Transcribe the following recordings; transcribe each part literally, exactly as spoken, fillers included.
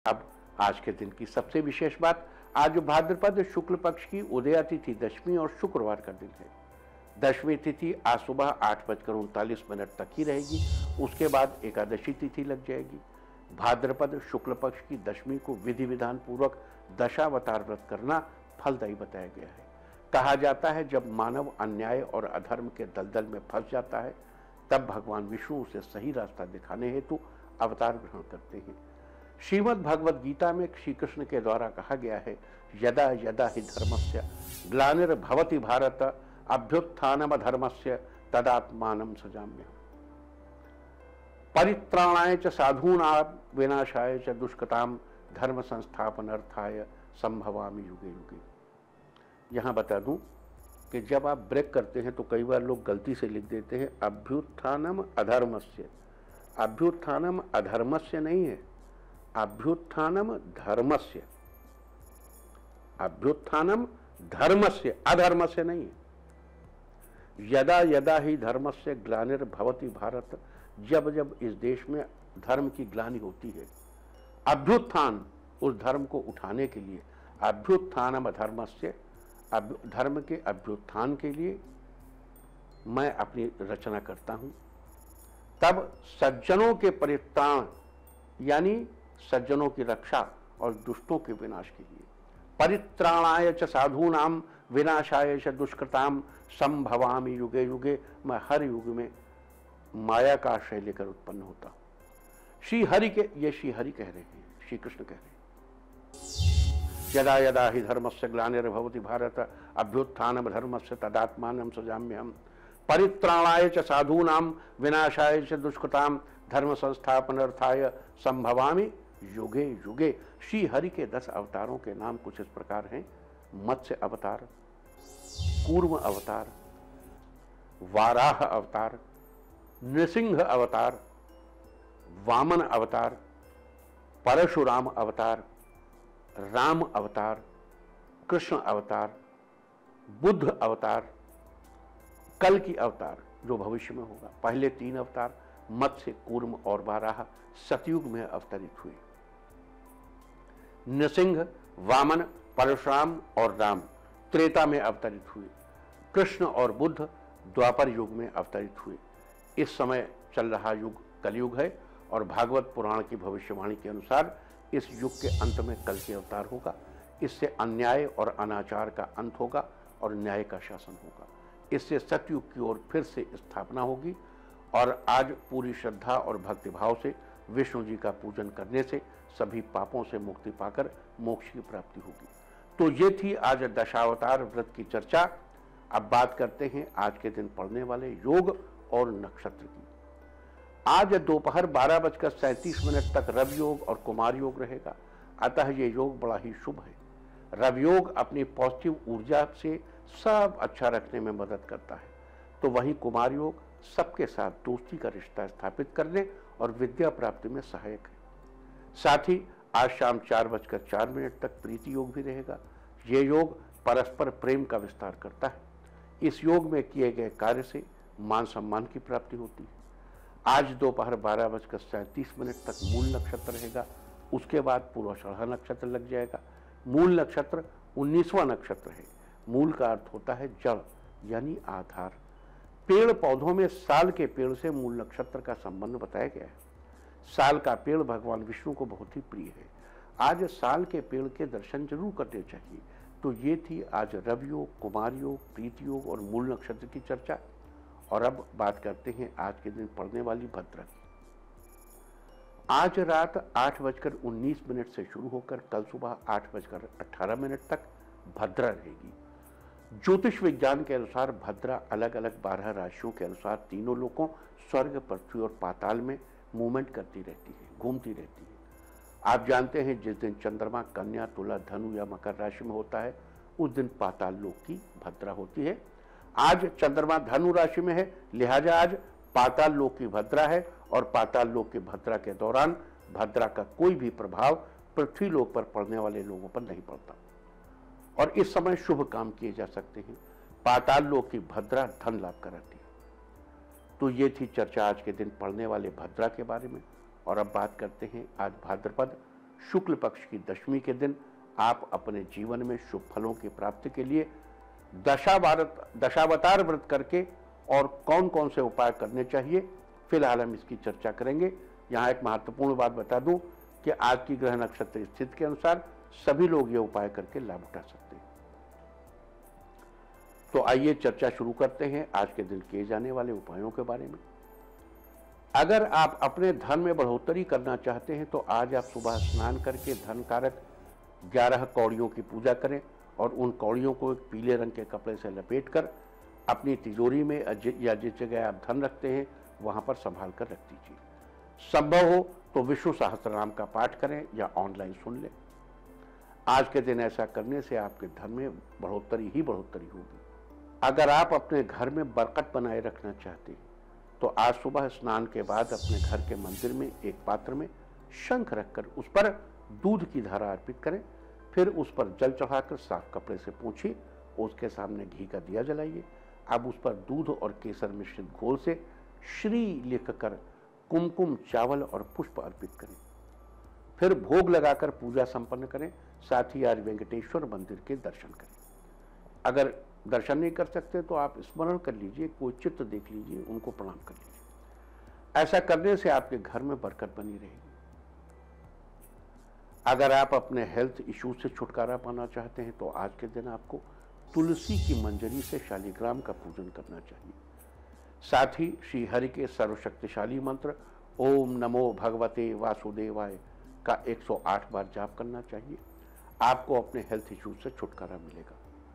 अब आज के दिन की सबसे विशेष बात, आज भाद्रपद शुक्ल पक्ष की उदया तिथि दशमी और शुक्रवार का दिन है। दशमी तिथि आज सुबह आठ बजकर उनतालीस मिनट तक ही रहेगी, उसके बाद एकादशी तिथि लग जाएगी। भाद्रपद शुक्ल पक्ष की दशमी को विधि विधान पूर्वक दशावतार व्रत करना फलदायी बताया गया है। कहा जाता है जब मानव अन्याय और अधर्म के दलदल में फंस जाता है तब भगवान विष्णु उसे सही रास्ता दिखाने हेतु अवतार ग्रहण करते हैं। श्रीमद् भगवद गीता में श्री कृष्ण के द्वारा कहा गया है, यदा यदा हि धर्मस्य ग्लानिर्भवति भारत अभ्युत्थानम धर्मस्य तदात्मानं सृजाम्यहम्। परित्राणाय च साधूनां विनाशाय च दुष्कृतां धर्म संस्थापनार्थाय संभवामि युगे युगे। यहाँ बता दूं कि जब आप ब्रेक करते हैं तो कई बार लोग गलती से लिख देते हैं अभ्युत्थानम अधर्मस्य। अभ्युत्थानम अधर्मस्य नहीं है, अभ्युत्थानम धर्मस्य। अभ्युत्थानम धर्मस्य, अधर्मस्य नहीं है। यदा यदा ही धर्मस्य ग्लानिर्भवति भारत, जब जब इस देश में धर्म की ग्लानि होती है, अभ्युत्थान उस धर्म को उठाने के लिए, अभ्युत्थानम धर्मस्य, धर्म के अभ्युत्थान के लिए मैं अपनी रचना करता हूं। तब सज्जनों के परित्राण यानी सज्जनों की रक्षा और दुष्टों के विनाश के लिए, परित्राणाय च साधूनाम विनाशाय च दुष्कृताम संभवामि युगे युगे, मैं हर युग में माया का आश्रय लेकर उत्पन्न होता हूं। श्री हरि के, ये श्री हरि कह रहे हैं, श्री कृष्ण कह रहे हैं। यदा यदा हि धर्मस्य ग्लानिर्भवति भारत अभ्युत्थानम धर्मस्य तदात्मानं सृजाम्यहम्। परित्राणाय च साधूनां विनाशाय च दुष्कृतां धर्म संस्थापनार्थाय संभवामि युगे युगे। श्री हरि के दस अवतारों के नाम कुछ इस प्रकार हैं, मत्स्य अवतार, कूर्म अवतार, वाराह अवतार, नृसिंह अवतार, वामन अवतार, परशुराम अवतार, राम अवतार, कृष्ण अवतार, बुद्ध अवतार, कल की अवतार जो भविष्य में होगा। पहले तीन अवतार मत्स्य, कूर्म और वाराह सतयुग में अवतरित हुए। नृसिंह, वामन, परशुराम और राम त्रेता में अवतरित हुए। कृष्ण और बुद्ध द्वापर युग में अवतरित हुए। इस समय चल रहा युग कलयुग है और भागवत पुराण की भविष्यवाणी के अनुसार इस युग के अंत में कल के अवतार होगा। इससे अन्याय और अनाचार का अंत होगा और न्याय का शासन होगा। इससे सतयुग की ओर फिर से स्थापना होगी और आज पूरी श्रद्धा और भक्तिभाव से विष्णु जी का पूजन करने से सभी पापों से मुक्ति पाकर मोक्ष की प्राप्ति होगी। तो ये थी आज दशावतार व्रत की चर्चा। अब बात करते हैं आज के दिन पड़ने वाले योग और नक्षत्र की। आज दोपहर बारह बजकर सैंतीस मिनट तक रवि योग और कुमार योग रहेगा, अतः ये योग बड़ा ही शुभ है। रवि योग अपनी पॉजिटिव ऊर्जा से सब अच्छा रखने में मदद करता है, तो वहीं कुमार योग सबके साथ दोस्ती का रिश्ता स्थापित करने और विद्या प्राप्ति में सहायक है। साथ ही आज शाम चार बजकर चार मिनट तक प्रीति योग भी रहेगा। ये योग परस्पर प्रेम का विस्तार करता है। इस योग में किए गए कार्य से मान सम्मान की प्राप्ति होती है। आज दोपहर बारह बजकर सैंतीस मिनट तक मूल नक्षत्र रहेगा, उसके बाद पूर्वाषाढ़ा नक्षत्र लग जाएगा। मूल नक्षत्र उन्नीसवां नक्षत्र है। मूल का अर्थ होता है जड़ यानी आधार। पेड़ पौधों में साल के पेड़ से मूल नक्षत्र का संबंध बताया गया है। साल का पेड़ भगवान विष्णु को बहुत ही प्रिय है। आज साल के पेड़ के दर्शन जरूर करने चाहिए। तो ये थी आज रवि योग, कुमार योग, प्रीति योग और मूल नक्षत्र की चर्चा। और अब बात करते हैं आज के दिन पड़ने वाली भद्रा की। आज रात आठ बजकर उन्नीस मिनट से शुरू होकर कल सुबह आठ बजकर अट्ठारह मिनट तक भद्रा रहेगी। ज्योतिष विज्ञान के अनुसार भद्रा अलग अलग बारह राशियों के अनुसार तीनों लोकों स्वर्ग, पृथ्वी और पाताल में मूवमेंट करती रहती है, घूमती रहती है। आप जानते हैं जिस दिन चंद्रमा कन्या, तुला, धनु या मकर राशि में होता है उस दिन पाताल लोक की भद्रा होती है। आज चंद्रमा धनु राशि में है, लिहाजा आज पाताल लोक की भद्रा है और पाताल लोक की भद्रा के दौरान भद्रा का कोई भी प्रभाव पृथ्वी लोक पर पड़ने वाले लोगों पर नहीं पड़ता और इस समय शुभ काम किए जा सकते हैं। पाताल लोक की भद्रा धन लाभ कराती है। तो ये थी चर्चा आज के दिन पड़ने वाले भद्रा के बारे में। और अब बात करते हैं आज भाद्रपद शुक्ल पक्ष की दशमी के दिन आप अपने जीवन में शुभ फलों की प्राप्ति के लिए दशावारत दशावतार व्रत करके और कौन कौन से उपाय करने चाहिए, फिलहाल हम इसकी चर्चा करेंगे। यहाँ एक महत्वपूर्ण बात बता दूं कि आज की ग्रह नक्षत्र स्थिति के अनुसार सभी लोग ये उपाय करके लाभ उठा सकते हैं। तो आइए चर्चा शुरू करते हैं आज के दिन किए जाने वाले उपायों के बारे में। अगर आप अपने धन में बढ़ोतरी करना चाहते हैं तो आज आप सुबह स्नान करके धन कारक ग्यारह कौड़ियों की पूजा करें और उन कौड़ियों को एक पीले रंग के कपड़े से लपेटकर अपनी तिजोरी में या जिस जगह आप धन रखते हैं वहां पर संभाल कर रख दीजिए। संभव हो तो विष्णु सहस्त्रनाम का पाठ करें या ऑनलाइन सुन लें। आज के दिन ऐसा करने से आपके धन में बढ़ोतरी ही बढ़ोतरी होगी। अगर आप अपने घर में बरकत बनाए रखना चाहते हैं तो आज सुबह स्नान के बाद अपने घर के मंदिर में एक पात्र में शंख रखकर उस पर दूध की धारा अर्पित करें। फिर उस पर जल चढ़ाकर साफ कपड़े से पोंछिए, उसके सामने घी का दिया जलाइए। अब उस पर दूध और केसर मिश्रित घोल से श्री लिखकर कुमकुम, चावल और पुष्प अर्पित करें। फिर भोग लगाकर पूजा संपन्न करें। साथ ही आज वेंकटेश्वर मंदिर के दर्शन करें। अगर दर्शन नहीं कर सकते तो आप स्मरण कर लीजिए, कोई चित्र देख लीजिए, उनको प्रणाम कर लीजिए। ऐसा करने से आपके घर में बरकत बनी रहेगी। अगर आप अपने हेल्थ इश्यूज से छुटकारा पाना चाहते हैं तो आज के दिन आपको तुलसी की मंजरी से शालिग्राम का पूजन करना चाहिए। साथ ही श्री हरि के सर्वशक्तिशाली मंत्र ओम नमो भगवते वासुदेवाय का एक सौ आठ बार जाप करना चाहिए। आपको अपने हेल्थ इश्यूज से छुटकारा मिलेगा।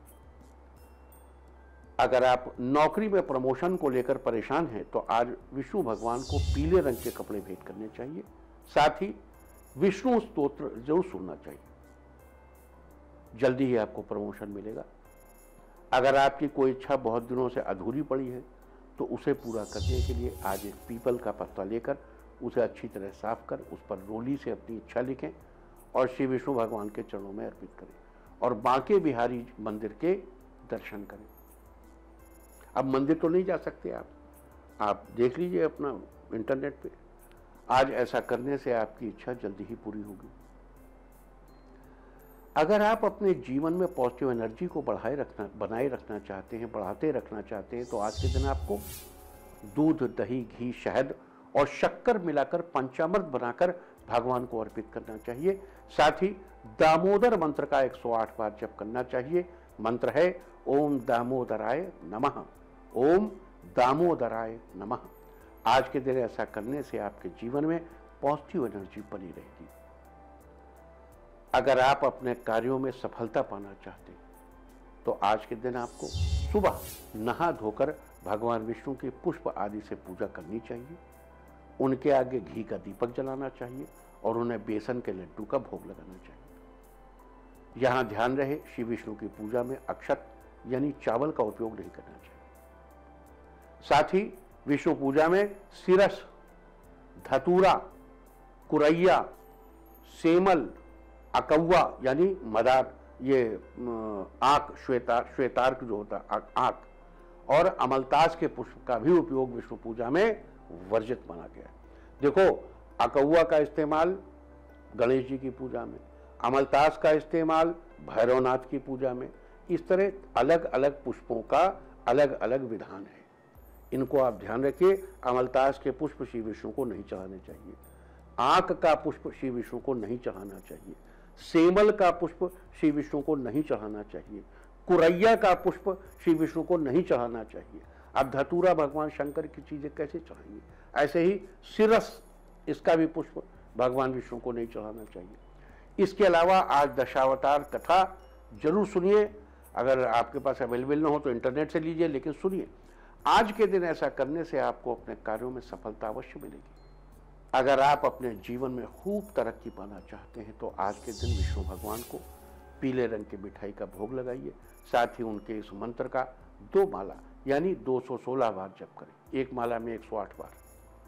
अगर आप नौकरी में प्रमोशन को लेकर परेशान हैं तो आज विष्णु भगवान को पीले रंग के कपड़े भेंट करने चाहिए। साथ ही विष्णु स्तोत्र जरूर सुनना चाहिए, जल्दी ही आपको प्रमोशन मिलेगा। अगर आपकी कोई इच्छा बहुत दिनों से अधूरी पड़ी है तो उसे पूरा करने के लिए आज एक पीपल का पत्ता लेकर उसे अच्छी तरह साफ कर उस पर रोली से अपनी इच्छा लिखें और श्री विष्णु भगवान के चरणों में अर्पित करें और बांके बिहारी मंदिर के दर्शन करें। अब मंदिर तो नहीं जा सकते आप आप देख लीजिए अपना इंटरनेट पे। आज ऐसा करने से आपकी इच्छा जल्दी ही पूरी होगी। अगर आप अपने जीवन में पॉजिटिव एनर्जी को बढ़ाए रखना बनाए रखना चाहते हैं, बढ़ाते रखना चाहते हैं तो आज के दिन आपको दूध, दही, घी, शहद और शक्कर मिलाकर पंचामृत बनाकर भगवान को अर्पित करना चाहिए। साथ ही दामोदर मंत्र का एक सौ आठ बार जप करना चाहिए। मंत्र है ओम दामोदराय नमः, ओम दामोदराय नमः। आज के दिन ऐसा करने से आपके जीवन में पॉजिटिव एनर्जी बनी रहेगी। अगर आप अपने कार्यों में सफलता पाना चाहते हैं तो आज के दिन आपको सुबह नहा धोकर भगवान विष्णु की पुष्प आदि से पूजा करनी चाहिए। उनके आगे घी का दीपक जलाना चाहिए और उन्हें बेसन के लड्डू का भोग लगाना चाहिए। यहां ध्यान रहे, श्री विष्णु की पूजा में अक्षत यानी चावल का उपयोग नहीं करना चाहिए। साथ ही विष्णु पूजा में सिरस, धतूरा, कुरैया, सेमल, अकौवा यानी मदार, ये आंख, श्वेता श्वेतार्क जो होता आंख और अमलतास के पुष्प का भी उपयोग विष्णु पूजा में वर्जित माना गया है। देखो, अकौवा का इस्तेमाल गणेश जी की पूजा में, अमलतास का इस्तेमाल भैरवनाथ की पूजा में। इस तरह अलग अलग पुष्पों का अलग अलग विधान है, इनको आप ध्यान रखिए। अमलतास के पुष्प श्री विष्णु को नहीं चढ़ाने चाहिए, आंख का पुष्प श्री विष्णु को नहीं चढ़ाना चाहिए, सेमल का पुष्प श्री विष्णु को नहीं चढ़ाना चाहिए, कुरैया का पुष्प श्री विष्णु को नहीं चढ़ाना चाहिए। अब धतूरा भगवान शंकर की चीजें कैसे चढ़ाएंगे? ऐसे ही सिरस, इसका भी पुष्प भगवान विष्णु को नहीं चढ़ाना चाहिए। इसके अलावा आज दशावतार कथा जरूर सुनिए। अगर आपके पास अवेलेबल ना हो तो इंटरनेट से लीजिए, लेकिन सुनिए। आज के दिन ऐसा करने से आपको अपने कार्यों में सफलता अवश्य मिलेगी। अगर आप अपने जीवन में खूब तरक्की पाना चाहते हैं तो आज के दिन विष्णु भगवान को पीले रंग की मिठाई का भोग लगाइए। साथ ही उनके इस मंत्र का दो माला यानी दो सौ सोलह बार जप करें। एक माला में एक सौ आठ बार।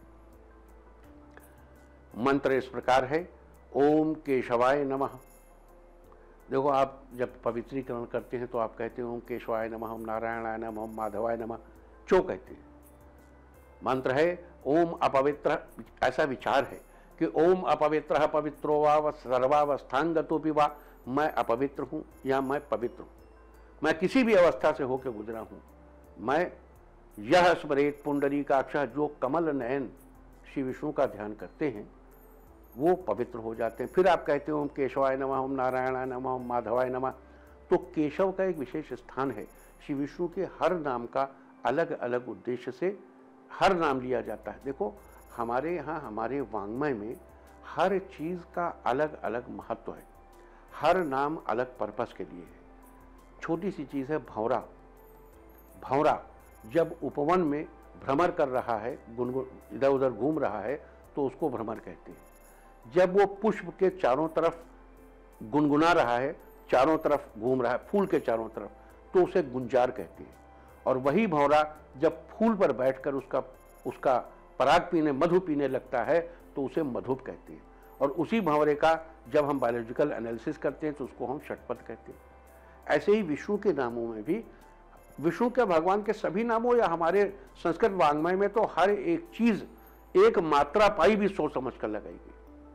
मंत्र इस प्रकार है, ओम केशवाय नमः। देखो, आप जब पवित्रीकरण करते हैं तो आप कहते हैं ओम केशवाय नमः, ओम नारायणाय नमः, ओम माधवाय नमः, क्यों कहते हैं? मंत्र है ओम अपवित्र, ऐसा विचार है कि ओम अपवित्र पवित्रो वा सर्वावस्थांगतोपि वा, मैं अपवित्र हूँ या मैं पवित्र हूँ, मैं किसी भी अवस्था से होकर गुजरा हूँ, मैं यह स्मरेत पुंडरीकाक्ष, जो कमल नयन श्री विष्णु का ध्यान करते हैं वो पवित्र हो जाते हैं। फिर आप कहते हो ओम केशवाय नमः, ओम नारायणाय नमः, ओम माधवाय नमः। तो केशव का एक विशेष स्थान है। श्री विष्णु के हर नाम का अलग अलग उद्देश्य से हर नाम लिया जाता है। देखो हमारे यहाँ हमारे वांग्मय में हर चीज़ का अलग अलग महत्व है, हर नाम अलग पर्पस के लिए है। छोटी सी चीज़ है भंवरा। भंवरा जब उपवन में भ्रमर कर रहा है, गुनगुन इधर उधर घूम रहा है, तो उसको भ्रमर कहते हैं। जब वो पुष्प के चारों तरफ गुनगुना रहा है, चारों तरफ घूम रहा है, फूल के चारों तरफ, तो उसे गुंजार कहते हैं। और वही भंवरा जब फूल पर बैठकर उसका उसका पराग पीने, मधु पीने लगता है, तो उसे मधुप कहते हैं। और उसी भंवरे का जब हम बायोलॉजिकल एनालिसिस करते हैं तो उसको हम षटपथ कहते हैं। ऐसे ही विष्णु के नामों में भी, विष्णु के भगवान के सभी नामों या हमारे संस्कृत वाङ्मय में तो हर एक चीज एक मात्रा पाई भी सोच समझ कर लगाई गई।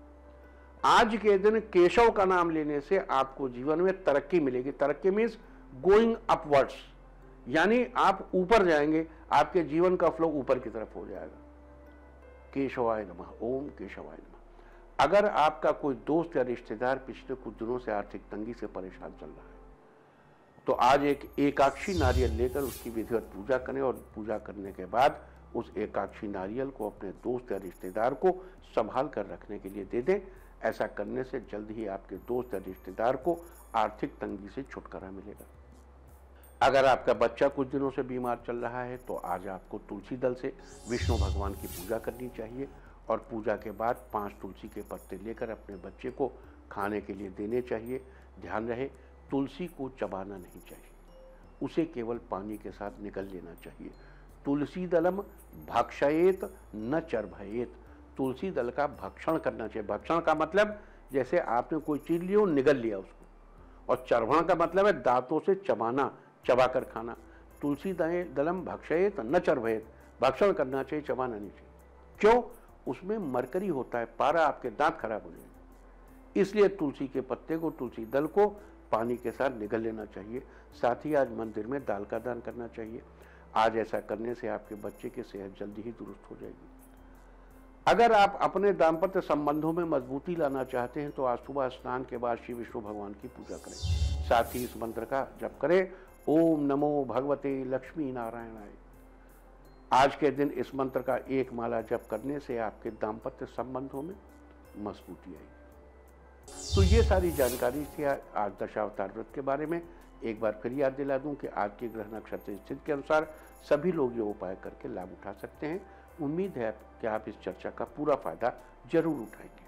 आज के दिन केशव का नाम लेने से आपको जीवन में तरक्की मिलेगी। तरक्की मीन्स गोइंग अपवर्ड्स, यानी आप ऊपर जाएंगे, आपके जीवन का फ्लो ऊपर की तरफ हो जाएगा। केशवाय नमः, ओम केशवाय नमः। अगर आपका कोई दोस्त या रिश्तेदार पिछले कुछ दिनों से आर्थिक तंगी से परेशान चल रहा है, तो आज एक एकाक्षी नारियल लेकर उसकी विधिवत पूजा करें और पूजा करने के बाद उस एकाक्षी नारियल को अपने दोस्त या रिश्तेदार को संभाल कर रखने के लिए दे दें। ऐसा करने से जल्द ही आपके दोस्त या रिश्तेदार को आर्थिक तंगी से छुटकारा मिलेगा। अगर आपका बच्चा कुछ दिनों से बीमार चल रहा है तो आज आपको तुलसी दल से विष्णु भगवान की पूजा करनी चाहिए और पूजा के बाद पांच तुलसी के पत्ते लेकर अपने बच्चे को खाने के लिए देने चाहिए। ध्यान रहे, तुलसी को चबाना नहीं चाहिए, उसे केवल पानी के साथ निगल लेना चाहिए। तुलसी दलम भक्षयेत न चर्भयेत, तुलसी दल का भक्षण करना चाहिए। भक्षण का मतलब जैसे आपने कोई चीज ली और निगल लिया उसको, और चर्भण का मतलब है दांतों से चबाना, चबा कर खाना। तुलसी दलम भक्षयेत न चर्भयेत, भक्षण करना चाहिए, चबाना नहीं चाहिए। क्यों? उसमें मरकरी होता है, पारा, आपके दांत खराब हो जाएंगे। इसलिए तुलसी के पत्ते को, तुलसी दल को पानी के साथ निगल लेना चाहिए। साथ ही आज मंदिर में दाल का दान करना चाहिए। आज ऐसा करने से आपके बच्चे की सेहत जल्दी ही दुरुस्त हो जाएगी। अगर आप अपने दाम्पत्य संबंधों में मजबूती लाना चाहते हैं तो आज सुबह स्नान के बाद श्री विष्णु भगवान की पूजा करें। साथ ही इस मंत्र का जप करें, ओम नमो भगवते लक्ष्मी नारायणाय। आज के दिन इस मंत्र का एक माला जप करने से आपके दाम्पत्य संबंधों में मजबूती आएगी। तो ये सारी जानकारी थी आज दशावतार व्रत के बारे में। एक बार फिर याद दिला दूं कि आज की ग्रह नक्षत्र स्थिति के अनुसार सभी लोग ये उपाय करके लाभ उठा सकते हैं। उम्मीद है कि आप इस चर्चा का पूरा फायदा जरूर उठाएंगे।